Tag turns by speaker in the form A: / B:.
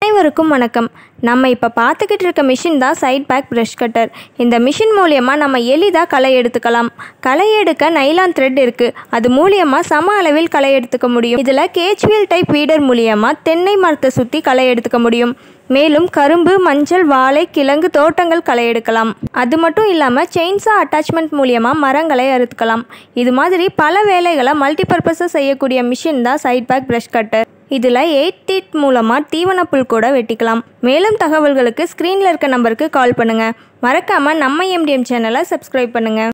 A: அனைவருக்கும் வணக்கம். நம்ம இப்போ பார்த்துக்கிட்டு இருக்க மிஷின் தான் சைட் பேக் ப்ரஷ் கட்டர். இந்த மிஷின் மூலியமாக நம்ம எளிதாக களை எடுத்துக்கலாம். களை எடுக்க நைலான் த்ரெட் இருக்குது. அது மூலியமாக சம அளவில் களை எடுத்துக்க முடியும். இதில் கேஜ்வீல் டைப் வீடர் மூலியமாக தென்னை மரத்தை சுற்றி களை எடுத்துக்க முடியும். மேலும் கரும்பு, மஞ்சள், வாழை, கிழங்கு தோட்டங்கள் களை எடுக்கலாம். அது மட்டும் இல்லாமல் செயின்ஸா அட்டாச்மெண்ட் மூலியமாக மரங்களை அறுத்துக்கலாம். இது மாதிரி பல வேலைகளை மல்டிபர்பஸாக செய்யக்கூடிய மிஷின் தான் சைட் பேக் ப்ரஷ் கட்டர். இதில் 8 டீத் மூலமாக தீவனப்புல் கூட வெட்டிக்கலாம். மேலும் தகவல்களுக்கு ஸ்க்ரீனில் இருக்க நம்பருக்கு கால் பண்ணுங்கள். மறக்காமல் நம்ம MDM சேனலை சப்ஸ்கிரைப் பண்ணுங்கள்.